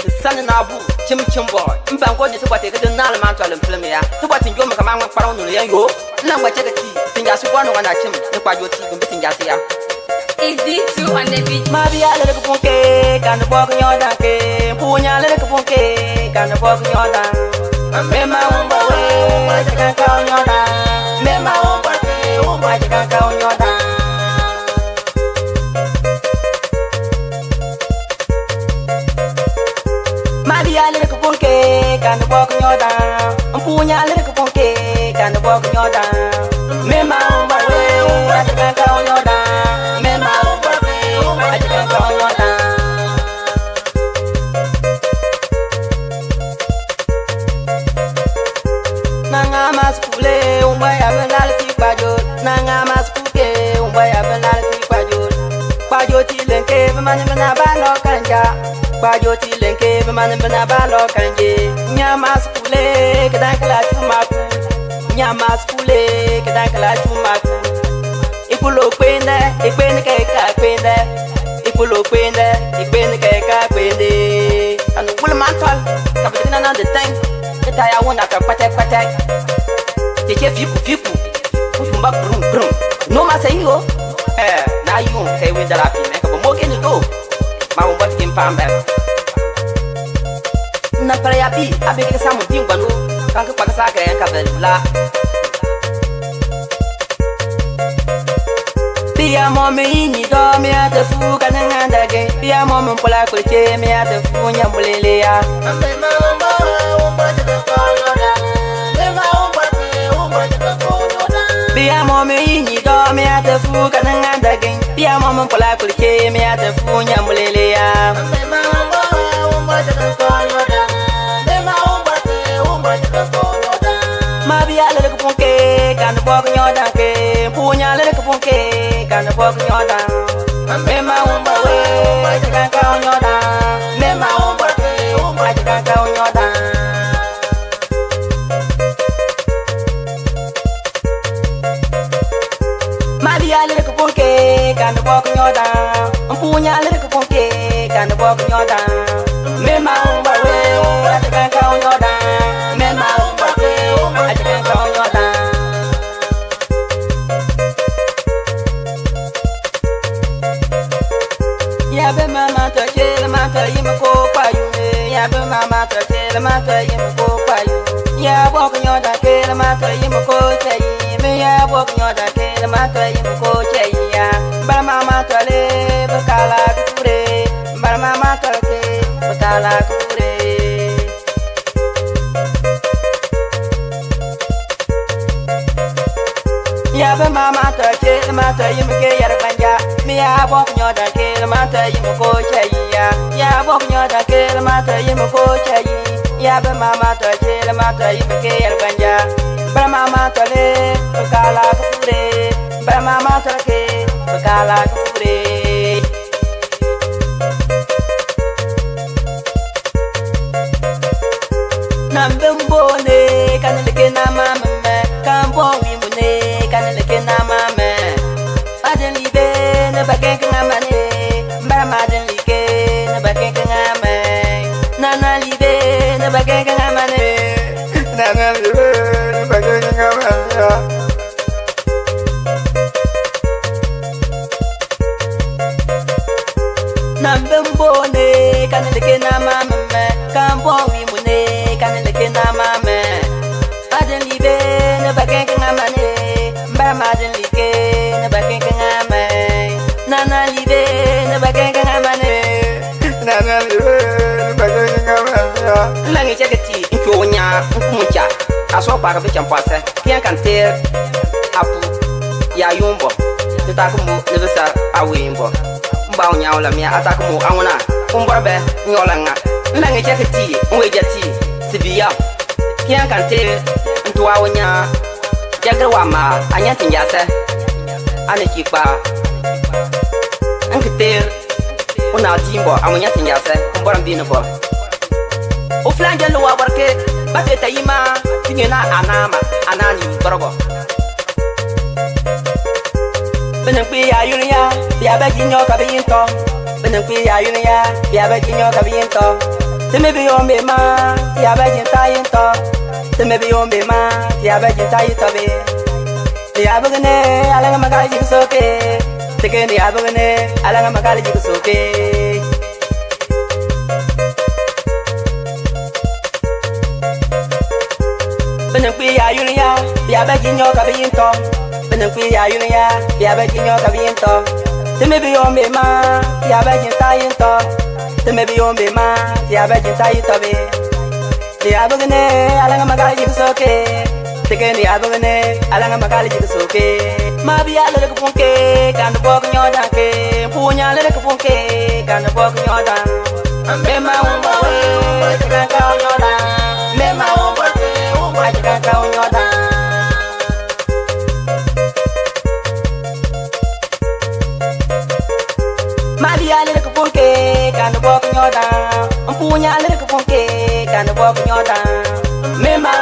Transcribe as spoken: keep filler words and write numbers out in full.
San nabu chim chim boy mban ko ni to bate ke na le man to le film ya to bate njo me kama ngwa kparo no le yo na ngwa cheke ti tinja su bono wana chim ni kwa jo ti gumbi tinja se ya is this too on the beat ma bi ale ko ponke kan bo ko nyoda ke punya le ko ponke kan bo ko nyoda me ma umba we ma cheka ka nyoda me ma umba ke umba cheka ka nyoda ale ko ponke kan bo ko nyoda punya ale ko ponke kan bo ko nyoda me ma umba we aja ka nyoda me ma umba we aja ka nyoda nanga maskule umba ya belal ti kwajo nanga maskuke umba ya belal ti kwajo kwajo ti lenke be man na ba lo kanja Bajo ti lenke be man be na ba lo kanje nyama skule ke dan kala chuma ku nyama skule ke dan kala chuma ku ikulo pende ipende ke ka pende ikulo pende ipende ke ka pende anu kul mantal ka be na na de tank ke ta ya wona ka patek patek te ke fiku fiku ku fumba brum brum no ma sai yo eh na yu kai we dala pi me ka bo mo ke ni do ma un bot kim pambe na para ya bi abi ke samu din gwanu kan ka kwaka saka yan ka bela biya mo me ni do me ata fu kan nganda ge biya mo mo pola ko che me ata fu nya mulele ya ambe ma umba umba de ko yoda me ma umba umba de ko yoda biya mo me ni do me ata fu kan nganda ge biya mo mo pola ko che me ata fu nya mulele ya ambe ma umba umba de ko yoda ma bi ale ko ponke kan bo ko nyoda ke punya ale ko ponke kan bo ko nyoda me ma umba we ka ka nyoda me ma umba ke umba ka ka nyoda ma bi ale ko ponke kan bo ko nyoda punya ale ko ponke kan bo ko nyoda me ma umba we ka ka nyoda me ma umba ke umba ka ka nyoda ya be mama to chele mata yim ko payu ya be mama to chele mata yim ko payu ya bo ko nyoda ke mata yim ko chei me ya bo ko nyoda ke mata yim ko chei ya ba mama to le be kala kure ba mama to ke be kala kure ya be mama to chele mata yim ke yar banja me ya bo ko nyoda ke mata yim ko chei ya ya bo ko nyoda ke mata yim ko chei ya be mama to chele mata yim ke yar banja ba mama to le be kala kure ba mama to ke be kala kure Nambembo ne kanele ke na mama me kambo wi mu ne kanele ke na mama aden libe ne bagen ke ngama ne mbara maden like ne bagen ke ngama nana libe ne bagen ke ngama ne nana libe ne bagen ke ngama ya Nambembo ne kanele ke na mama me kambo wi mu ne kanele ke na mama aden libe ne bagen ke ngama ne mbara maden like ne bagen ke ngama nana libe ne bagen ke ngama ne nana libe ne bagen ke ngama ya langi cheketi ncho nya nkumuncha aso pa ka be champase kian kan ter apu ya yumbo tutakumu ne bisa awimbo mba nya wala mi atakumu awuna kumborbe nyolanga langi cheketi nwejati sibiya kian kan ter ntwa wonya jagar wa ma anya tinjase ane kikpa ankiter una timbo amunya tinjase kumbora mbino bo o flanja lo wa barke bate tayima tingena anama anani borogo benen pe ya yunya ya be jinyo ka be yinto bên đường quy ya yun ya ya ba jinyo ka bien to te me bi on be ma ya ba jin ta yin to te me bi on be ma ya ba jin ta yin to be ya ba ne ala nga magali ji so ke te ke ya ba ne ala nga magali ji so ke bên đường quy ya yun ya ya ba jinyo ka bien to bên đường quy ya yun ya ya ba jinyo ka bien to te me bi on be ma ya ba jin ta yin to te me bi on be ma ya ba jin ta yin to be ya ba ne ala nga magali ji so ke te ke ya ba ne ala nga magali ji so ke ma bi ala le ko ke kan bo ko nyoda ke pu nya le ko ke kan bo ko nyoda me ma un bo te kan ka nyoda me ma un bo te un bo te kan ka nyoda Maria le ko ponke kan bo ko nyoda pu nya le ko ponke kan bo ko nyoda me ma